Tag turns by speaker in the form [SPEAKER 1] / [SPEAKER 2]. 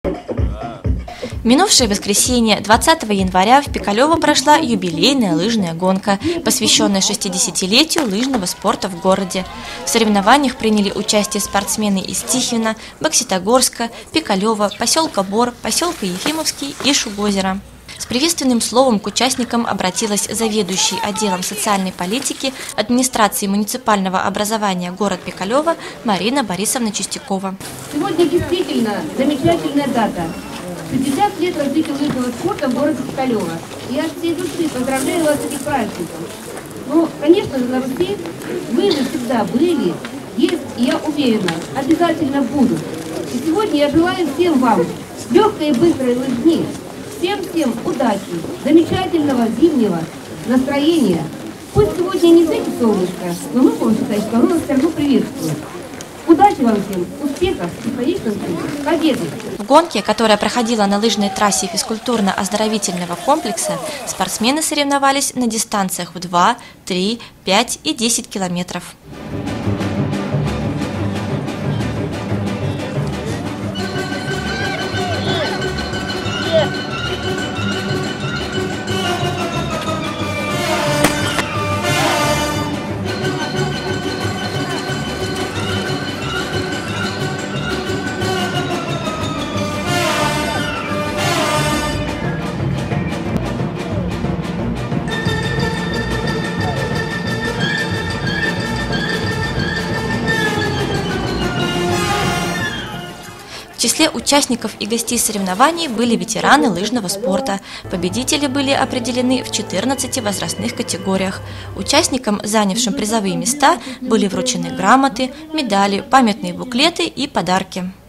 [SPEAKER 1] Минувшее воскресенье, 20 января, в Пикалево прошла юбилейная лыжная гонка, посвященная 60-летию лыжного спорта в городе. В соревнованиях приняли участие спортсмены из Тихвина, Бокситогорска, Пикалева, поселка Бор, поселка Ефимовский и Шугозера. С приветственным словом к участникам обратилась заведующий отделом социальной политики администрации муниципального образования город Пикалево Марина Борисовна Чистякова.
[SPEAKER 2] Сегодня действительно замечательная дата. 60 лет развития лыжного спорта в городе Пикалево. Я от всей души поздравляю вас с этим праздником. Но, конечно же, на Руси лыжи всегда были, есть и, я уверена, обязательно будут. И сегодня я желаю всем вам легкой и быстрой лыжни, всем удачи, замечательного зимнего настроения. Пусть сегодня не светит солнышко, но мы, по считаем, оно нас все равно приветствует. Удачи вам всем, успехов и, конечно, победы!
[SPEAKER 1] В гонке, которая проходила на лыжной трассе физкультурно-оздоровительного комплекса, спортсмены соревновались на дистанциях в 2, 3, 5 и 10 километров. В числе участников и гостей соревнований были ветераны лыжного спорта. Победители были определены в 14 возрастных категориях. Участникам, занявшим призовые места, были вручены грамоты, медали, памятные буклеты и подарки.